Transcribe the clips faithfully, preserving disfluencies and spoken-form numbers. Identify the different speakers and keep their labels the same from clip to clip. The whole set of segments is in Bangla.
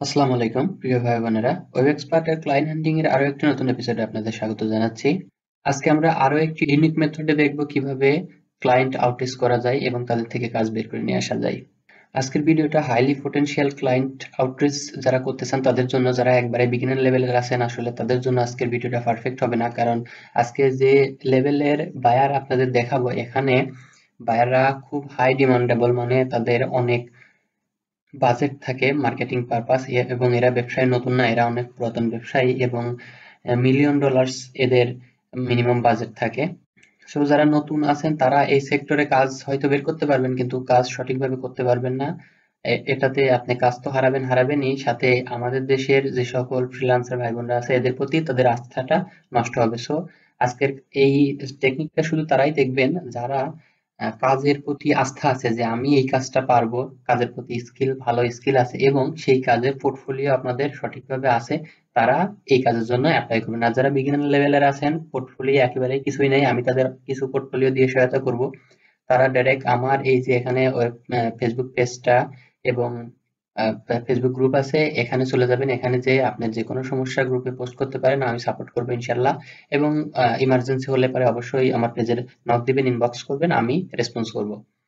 Speaker 1: আসসালামু আলাইকুম প্রিয় ভাই বোনেরা, ওয়েব এক্সপার্টের ক্লায়েন্ট হান্টিং এর আরো একটি নতুন এপিসোডে আপনাদের স্বাগত জানাচ্ছি। আজকে আমরা আরো একটি ইউনিক মেথডে দেখব কিভাবে ক্লায়েন্ট আউটরিচ করা যায় এবং তাদের থেকে কাজ বের করে নিয়ে আসা যায়। আজকের ভিডিওটা হাইলি পটেনশিয়াল ক্লায়েন্ট আউটরিচ যারা করতে চান তাদের জন্য, যারা একবারে বিগিনার লেভেলের আছেন আসলে তাদের জন্য আজকের ভিডিওটা পারফেক্ট হবে না, কারণ আজকে যে লেভেলের বায়ার আপনাদের দেখাবো এখানে বায়াররা খুব হাই ডিমান্ডেবল, মানে তাদের অনেক বাজেট থাকে মার্কেটিং পারপাস, এবং এরা ব্যবসায় নতুন না, এরা অনেক পুরাতন ব্যবসায়ী এবং মিলিয়ন ডলার্স এদের মিনিমাম বাজেট থাকে। সো যারা নতুন আছেন তারা এই সেক্টরে কাজ হয়তো বের করতে পারবেন, কিন্তু কাজ সঠিকভাবে করতে পারবেন না। এ- এটাতে আপনি কাজ তো হারাবেন হারাবেনই, সাথে আমাদের দেশের যে সকল ফ্রিল্যান্সার ভাই বোনরা আছে এদের প্রতি তাদের আস্থাটা নষ্ট হবে। সো আজকের এই টেকনিকটা শুধু তারাই দেখবেন যারা আহ, কাজের প্রতি আস্থা আছে, যে আমি এই কাজটা পারবো, কাজের প্রতি স্কিল ভালো স্কিল আছে এবং সেই কাজের পোর্টফোলিও আপনাদের সঠিকভাবে আছে, তারা এই কাজের জন্য অ্যাপ্লাই করবেন। আর যারা বিগিনার লেভেলের আছেন, পোর্টফোলিও একেবারেই কিছুই নেই, আমি তাদের কিছু পোর্টফোলিও দিয়ে সহায়তা করব, তারা ডাইরেক্ট আমার এই যে এখানে ফেসবুক পেজটা এবং ফেসবুক গ্রুপ আছে এখানে চলে যাবেন। এখানে যে আপনি যে কোনো সমস্যা গ্রুপে পোস্ট করতে পারেন, আমি সাপোর্ট করবো ইনশাল্লাহ। এবং ইমার্জেন্সি হলে পরে অবশ্যই আমার পেজের নক দিবেন, ইনবক্স করবেন, আমি রেসপন্স করব।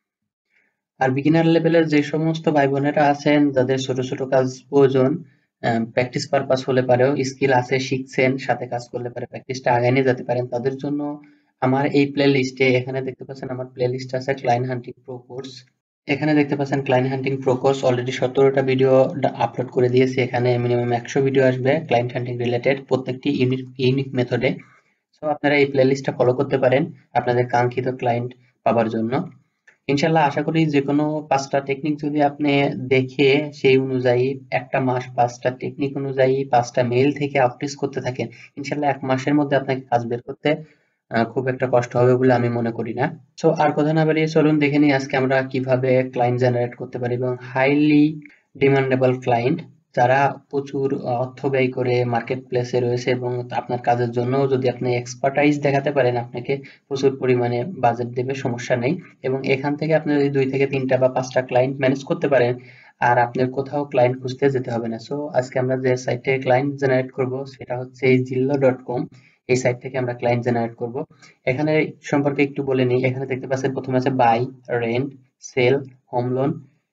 Speaker 1: আর বিগিনার লেভেলের যে সমস্ত ভাই বোনেরা আছেন যাদের ছোট ছোট কাজ প্রয়োজন, প্র্যাকটিস পারপাস হলে পারেও, স্কিল আছে শিখছেন, সাথে কাজ করলে পারে প্র্যাকটিসটা আগায় নিয়ে যেতে পারেন, তাদের জন্য আমার এই প্লে লিস্টে এখানে দেখতে পাচ্ছেন আমার প্লে লিস্ট আছে ক্লায়েন্ট হান্টিং প্রো কোর্স। এখানে দেখতে পাচ্ছেন client hunting pro course, already সতেরোটা ভিডিও আপলোড করে দিয়েছি। এখানে মিনিমাম একশো ভিডিও আসবে ক্লায়েন্ট হান্টিং রিলেটেড, প্রত্যেকটি ইউনিক ইউনিক মেথডে। সো আপনারা এই প্লে লিস্টটা ফলো করতে পারেন আপনাদের কাঙ্ক্ষিত ক্লায়েন্ট পাওয়ার জন্য। ইনশাল্লাহ আশা করি যে কোনো পাঁচটা টেকনিক যদি আপনি দেখে সেই অনুযায়ী একটা মাস পাঁচটা টেকনিক অনুযায়ী পাঁচটা মেইল থেকে আউটরিচ করতে থাকেন, ইনশাল্লাহ এক মাসের মধ্যে আপনাকে কাজ বের করতে আহ, খুব একটা কষ্ট হবে বলে আমি মনে করি না। সো আর কথা না বাড়িয়ে চলুন দেখে নিই আজকে আমরা কিভাবে ক্লায়েন্ট জেনারেট করতে পারি, এবং হাইলি ডিমান্ডেবল ক্লায়েন্ট যারা প্রচুর অর্থ ব্যয় করে মার্কেট প্লেসে রয়েছে, এবং আপনার কাজের জন্য যদি আপনি এক্সপার্টাইজ দেখাতে পারেন আপনাকে প্রচুর পরিমাণে বাজেট দেবে, সমস্যা নেই। এবং এখান থেকে আপনি যদি দুই থেকে তিনটা বা পাঁচটা ক্লায়েন্ট ম্যানেজ করতে পারেন, আর আপনার কোথাও ক্লায়েন্ট খুঁজতে যেতে হবে না। সো আজকে আমরা যে সাইটে ক্লায়েন্ট জেনারেট করব সেটা হচ্ছে এই জিল্লো ডট কম। এই সাইট থেকে আমরা ক্লায়েন্ট জেনারেট করব। এখানে সম্পর্কে একটু বলে নিই। এখানে দেখতে পাচ্ছেন প্রথমে আছে buy, rent, sell, home loan,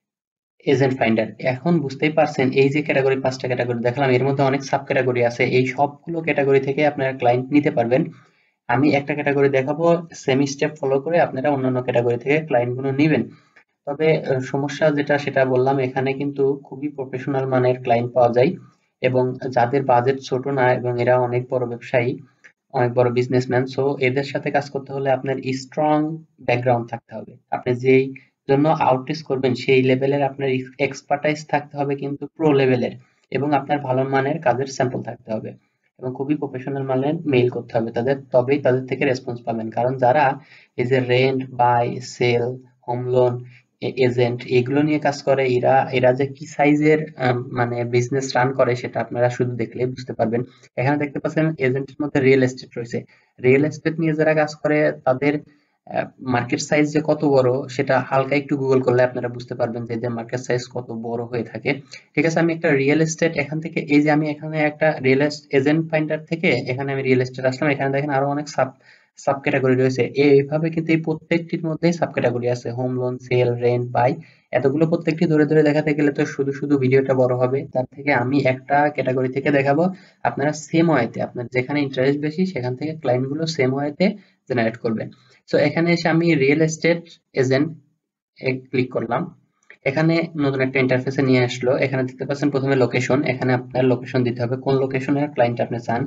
Speaker 1: agent finder. এখন বুঝতেই পারছেন এই যে ক্যাটাগরি, পাঁচটা ক্যাটাগরি দেখালাম, এর মধ্যে অনেক সাব ক্যাটাগরি আছে, এই সবগুলো ক্যাটাগরি থেকে আপনারা ক্লায়েন্ট নিতে পারবেন। আমি একটা ক্যাটাগরি দেখাবো, সেমি স্টেপ ফলো করে আপনারা অন্যান্য ক্যাটাগরি থেকে ক্লায়েন্ট গুলো নিবেন। তবে আহ, সমস্যা যেটা সেটা বললাম, এখানে কিন্তু খুবই প্রফেশনাল মানের ক্লায়েন্ট পাওয়া যায়, এবং যাদের বাজেট ছোট না এবং এরা অনেক বড় ব্যবসায়ী, অনেক বড় বিজনেসম্যান। সো এদের সাথে কাজ করতে হলে আপনার স্ট্রং ব্যাকগ্রাউন্ড থাকতে হবে, আপনি যেই জন্য আউটরিচ করবেন সেই লেভেলের আপনার এক্সপার্টাইজ থাকতে হবে, কিন্তু প্রো লেভেলের, এবং আপনার ভালো মানের কাজের স্যাম্পল থাকতে হবে, এবং খুবই প্রফেশনাল মানের মেইল করতে হবে তাদের, তবেই তাদের থেকে রেসপন্স পাবেন। কারণ যারা এই যে rent, buy, sell, home loan, agent এগুলো নিয়ে কাজ করে, এরা এরা যে কি সাইজের মানে বিজনেস রান করে সেটা আপনারা শুধু দেখলেই বুঝতে পারবেন। এখানে দেখতে পাচ্ছেন এজেন্টের মধ্যে রিয়েল এস্টেট রয়েছে। রিয়েল এস্টেট নিয়ে যারা কাজ করে তাদের মার্কেট সাইজ যে কত বড় সেটা হালকা একটু গুগল করলে আপনারা বুঝতে পারবেন যে এদের মার্কেট সাইজ কত বড় হয়ে থাকে। ঠিক আছে, আমি একটা রিয়েল এস্টেট এখান থেকে, এই যে আমি এখানে একটা রিয়েল এজেন্ট ফাইন্ডার থেকে এখানে আমি রিয়েল এস্টেট আসলাম, এখানে দেখেন আরো অনেক সাব সাব ক্যাটাগরি রয়েছে। এইভাবে কিন্তু এই প্রত্যেকটির মধ্যে সাব ক্যাটাগরি আছে, home loan, sell, rent, buy, এতগুলো প্রত্যেকটি ধরে ধরে দেখাতে গেলে তো শুধু শুধু ভিডিওটা বড় হবে। তার থেকে আমি একটা ক্যাটাগরি থেকে দেখাবো, আপনারা সেম ওয়েতে আপনার যেখানে ইন্টারেস্ট বেশি সেখান থেকে ক্লায়েন্ট গুলো সেম ওয়েতে জেনারেট করবেন। সো এখানে এসে আমি রিয়েল এস্টেট এজেন্ট এ ক্লিক করলাম। এখানে নতুন একটা ইন্টারফেসে নিয়ে আসলো। এখানে দেখতে পাচ্ছেন প্রথমে লোকেশন, এখানে আপনার লোকেশন দিতে হবে, কোন লোকেশনের ক্লায়েন্ট আপনি চান।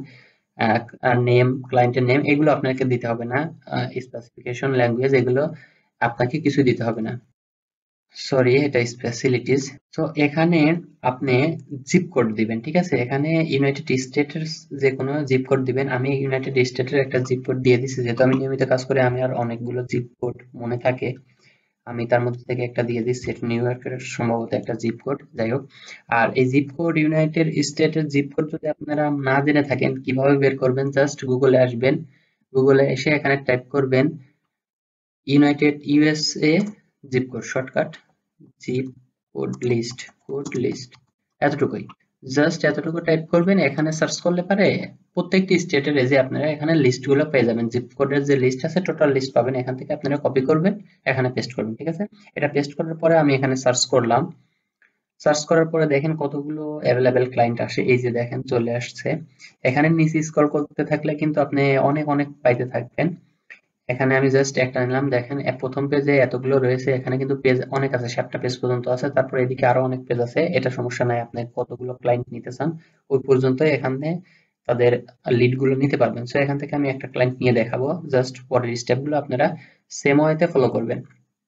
Speaker 1: আর নেম, ক্লায়েন্টের নেম, এগুলো আপনাকে দিতে হবে না। স্পেসিফিকেশন, ল্যাঙ্গুয়েজ, এগুলো আপনাকে কিছু দিতে হবে না, সরি এটা স্পেশালিটিস। তো এখানে আপনি জিপ কোড দিবেন, ঠিক আছে। এখানে ইউনাইটেড স্টেটের যে কোনো জিপ কোড দিবেন। আমি ইউনাইটেড স্টেটের একটা জিপ কোড দিয়ে দিচ্ছি, যেহেতু আমি নিয়মিত কাজ করি আমি আর অনেকগুলো জিপ কোড মনে থাকে, আমি তার মধ্যে থেকে একটা দিয়ে দিচ্ছি, এটা নিউ ইয়র্কের সম্ভবত একটা জিপ কোড, যাই হোক। আর এই জিপ কোড, ইউনাইটেড স্টেটের জিপ কোড যদি আপনারা না জেনে থাকেন কিভাবে বের করবেন, জাস্ট গুগলে আসবেন, গুগলে এসে এখানে টাইপ করবেন united USA zip code, shortcut zip code list, code list, এতটুকুই। জাস্ট এতটুকু টাইপ করবেন, এখানে সার্চ করলে পারে প্রত্যেকটি স্টেটের এই যে আপনারা এখানে লিস্টগুলো পেয়ে যাবেন, জিপ কোডের যে লিস্ট আছে টোটাল লিস্ট পাবেন, এখান থেকে আপনারা কপি করবেন, এখানে পেস্ট করবেন। ঠিক আছে, এটা পেস্ট করার পরে আমি এখানে সার্চ করলাম। সার্চ করার পরে দেখেন কতগুলো অ্যাভেলেবেল ক্লায়েন্ট আসে, এই যে দেখেন চলে আসছে। এখানে নিচে স্ক্রল করতে থাকলে কিন্তু আপনি অনেক অনেক পাইতে থাকবেন। এখানে আমি জাস্ট একটা নিলাম, দেখেন এ প্রথম পেজে এতগুলো রয়েছে, এখানে কিন্তু পেজ অনেক আছে, সাতটা পেজ পর্যন্ত আছে, তারপরে এদিকে আরো অনেক পেজ আছে, এটা সমস্যা নাই, আপনি কতগুলো ক্লায়েন্ট নিতে চান ওই পর্যন্ত এখানে তাদের লিড গুলো নিতে পারবেন। সো এখান থেকে আমি একটা ক্লায়েন্ট নিয়ে দেখাবো, জাস্ট পরের স্টেপ গুলো আপনারা সেম ওয়েতে ফলো করবেন।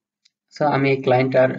Speaker 1: সো আমি এই ক্লায়েন্টটার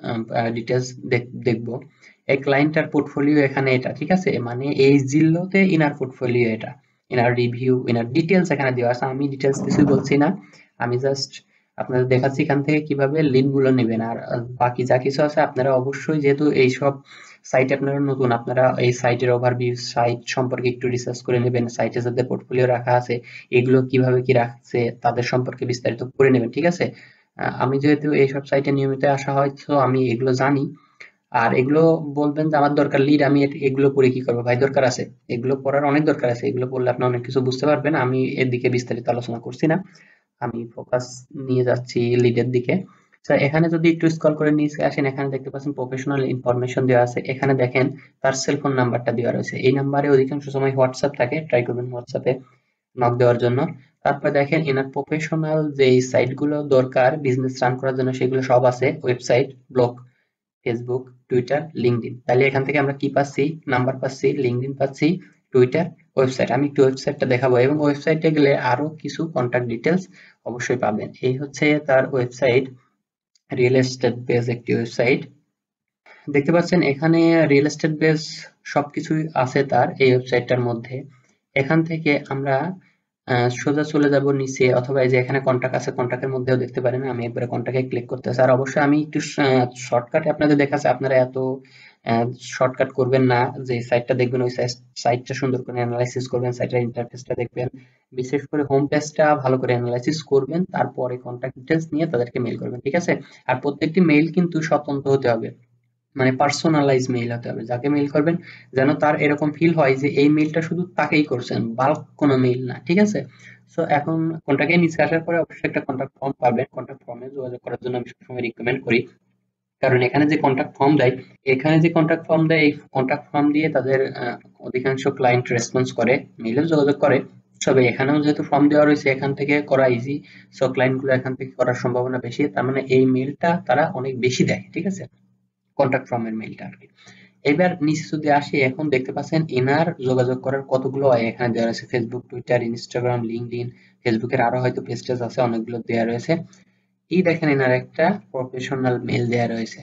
Speaker 1: ডিটেলস দেখবো। এই ক্লায়েন্টটার পোর্টফোলিও এখানে এটা, ঠিক আছে, মানে এই জিল্লোতে ইনার পোর্টফোলিও এটা, ইনার রিভিউ, ইনার ডিটেলস এখানে দেওয়া আছে। আমি ডিটেলস কিছুই বলছি না, আমি জাস্ট আপনাদের দেখাচ্ছি এখান থেকে কিভাবে লিড গুলো নেবেন। আর বাকি যা কিছু আছে আপনারা অবশ্যই, যেহেতু এইসব সাইট আপনারা নতুন, আপনারা এই সাইটের ওভারভিউ, সাইট সম্পর্কে একটু রিসার্চ করে নেবেন, সাইটে যাদের পোর্টফোলিও রাখা আছে এগুলো কিভাবে কি রাখছে তাদের সম্পর্কে বিস্তারিত করে নেবেন। ঠিক আছে, আহ, আমি যেহেতু এইসব সাইটে নিয়মিত আসা হয় তো আমি এগুলো জানি। আর এগুলো বলবেন যে আমার দরকার লিড, আমি এট- এগুলো পড়ে কি করবো ভাই, দরকার আছে, এগুলো পড়ার অনেক দরকার আছে, এগুলো পড়লে আপনি অনেক কিছু বুঝতে পারবেন। আমি এর দিকে বিস্তারিত আলোচনা করছি না, আমি ফোকাস নিয়ে যাচ্ছি লিডের দিকে। তো এখানে যদি একটু স্ক্রল করে নিচে আসেন, এখানে দেখতে পাচ্ছেন প্রফেশনাল ইনফরমেশন দেওয়া আছে, এখানে দেখেন তার সেলফোন নাম্বারটা দেওয়া রয়েছে। এই নাম্বারে অধিকাংশ সময় হোয়াটসঅ্যাপ থাকে, ট্রাই করবেন হোয়াটসঅ্যাপে নক দেওয়ার জন্য। তারপর দেখেন এনার প্রফেশনাল যে সাইট গুলো দরকার বিজনেস রান করার জন্য সেগুলো সব আছে, website, blog, Facebook, Twitter, LinkedIn. তাহলে এখান থেকে আমরা কি পাচ্ছি, নাম্বার পাচ্ছি, লিঙ্কডইন পাচ্ছি, টুইটার, ওয়েবসাইট। আমি একটু ওয়েবসাইটটা দেখাবো, এবং ওয়েবসাইটে গেলে আরো কিছু কন্টাক্ট ডিটেলস অবশ্যই পাবেন। এই হচ্ছে তার ওয়েবসাইট, রিয়েল এস্টেট বেস একটি ওয়েবসাইট। দেখতে পাচ্ছেন এখানে রিয়েল এস্টেট বেস সবকিছুই আছে তার এই ওয়েবসাইটটার মধ্যে। এখান থেকে আমরা আহ, সোজা চলে যাব নিচে, অথবা এই যে এখানে কন্টাক্ট আছে, কন্টাক্টের মধ্যেও দেখতে পারেন। আমি একবারে কন্টাক্টে ক্লিক করতেছি। আর অবশ্যই আমি একটু শর্টকাটে আপনাদের দেখাচ্ছি, আপনারা এত শর্টকাট করবেন না, যে সাইটটা দেখবেন ওই সাইটটা সুন্দর করে অ্যানালাইসিস করবেন, সাইটের ইন্টারফেসটা দেখবেন, বিশেষ করে হোম পেজটা ভালো করে অ্যানালাইসিস করবেন, তারপরে কন্টাক্ট ডিটেলস নিয়ে তাদেরকে মেইল করবেন। ঠিক আছে, আর প্রত্যেকটি মেইল কিন্তু স্বতন্ত্র হতে হবে, মানে পার্সোনালাইজ মেইল হতে হবে। যাকে মেইল করবেন যেন তার এরকম ফিল হয় যে এই মেইলটা শুধু তাকেই করছেন, বাল্ক কোনো মেইল না। ঠিক আছে, সো এখন কন্টাক্টে নিচে আসার পরে অবশ্যই একটা কন্টাক্ট ফর্ম পাবেন, কন্টাক্ট ফর্মে যোগাযোগ করার জন্য আমি সবসময় রিকমেন্ড করি। কারণ এখানে যে কন্টাক্ট ফর্ম দেয়, এখানে যে কন্টাক্ট ফর্ম দেয় এই কন্টাক্ট ফর্ম দিয়ে তাদের আহ, অধিকাংশ ক্লায়েন্ট রেসপন্স করে, মেইলেও যোগাযোগ করে। তবে এখানেও যেহেতু ফর্ম দেওয়া রয়েছে এখান থেকে করা ইজি, সো ক্লায়েন্ট গুলো এখান থেকে করার সম্ভাবনা বেশি, তার মানে এই মেইলটা তারা অনেক বেশি দেয়। ঠিক আছে, কন্টাক্ট ফর্মের মেইলটা আর কি। এবার নিচে যদি আসি, এখন দেখতে পাচ্ছেন এনার যোগাযোগ করার কতগুলো ওয়ে এখানে দেওয়া রয়েছে, ফেসবুক, টুইটার, ইনস্টাগ্রাম, লিঙ্কডইন, ফেসবুকের আরো হয়তো পেজ টেজ আছে, অনেকগুলো দেওয়া রয়েছে। এই দেখেন এনার একটা প্রফেশনাল মেইল দেওয়া রয়েছে।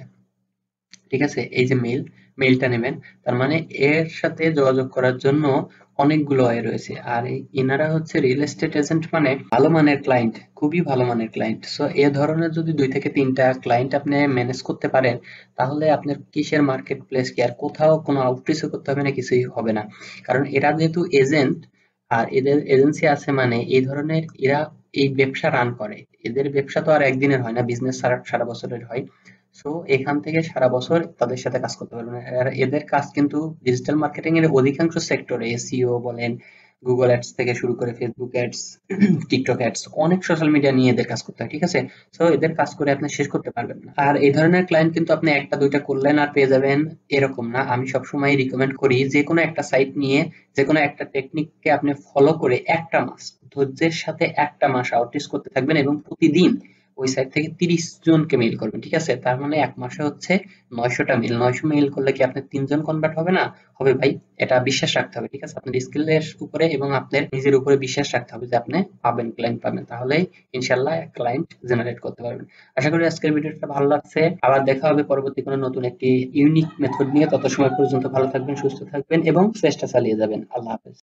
Speaker 1: ঠিক আছে, এই যে মেইল, মেইলটা নেবেন, তার মানে এর সাথে যোগাযোগ করার জন্য অনেকগুলো ওয়ে রয়েছে। আর এই এনারা হচ্ছে রিয়েল এস্টেট এজেন্ট, মানে ভালো মানের ক্লায়েন্ট, খুবই ভালো মানের ক্লায়েন্ট। সো এ ধরনের যদি দুই থেকে তিনটা ক্লায়েন্ট আপনি ম্যানেজ করতে পারেন, তাহলে আপনার কিসের মার্কেট প্লেস কি, আর কোথাও কোনো আউটরিচও করতে হবে না, কিছুই হবে না। কারণ এরা যেহেতু এজেন্ট, আর এদের এজেন্সি আছে, মানে এই ধরনের এরা এই ব্যবসা রান করে। এদের ব্যবসা তো আর একদিনের হয় না, বিজনেস সারা সারা বছরের হয়। সো এখান থেকে সারা বছর তাদের সাথে কাজ করতে পারবেন। আর এদের কাজ কিন্তু ডিজিটাল মার্কেটিং এর অধিকাংশ সেক্টরে, এসইও বলেন, গুগল অ্যাডস থেকে শুরু করে ফেসবুক অ্যাডস, টিকটক অ্যাডস, অনেক সোশ্যাল মিডিয়া নিয়ে এদের কাজ করতে হয়। ঠিক আছে, সো এদের কাজ করে আপনি শেষ করতে পারবেন না। আর এই ধরনের ক্লায়েন্ট কিন্তু আপনি একটা দুইটা করলেন আর পেয়ে যাবেন এরকম না। আমি সবসময় রিকমেন্ড করি যে কোনো একটা সাইট নিয়ে, যে কোনো একটা টেকনিককে আপনি ফলো করে একটা মাস ধৈর্যের সাথে একটা মাস আউটরিচ করতে থাকবেন, এবং প্রতিদিন ওই সাইট থেকে তিরিশ জনকে মেইল করবেন। ঠিক আছে, তার মানে এক মাসে হচ্ছে নয়শোটা মেইল। নয়শো মেইল করলে কি আপনার তিনজন কনভার্ট হবে না? হবে ভাই, এটা বিশ্বাস রাখতে হবে। ঠিক আছে, আপনার স্কিলের উপরে এবং আপনার নিজের উপরে বিশ্বাস রাখতে হবে যে আপনি পাবেন, ক্লায়েন্ট পাবেন, তাহলেই ইনশাল্লাহ ক্লায়েন্ট জেনারেট করতে পারবেন। আশা করি আজকের ভিডিওটা ভালো লাগছে। আবার দেখা হবে পরবর্তী কোনো নতুন একটি ইউনিক মেথড নিয়ে। তত সময় পর্যন্ত ভালো থাকবেন, সুস্থ থাকবেন এবং চেষ্টা চালিয়ে যাবেন। আল্লাহ হাফেজ।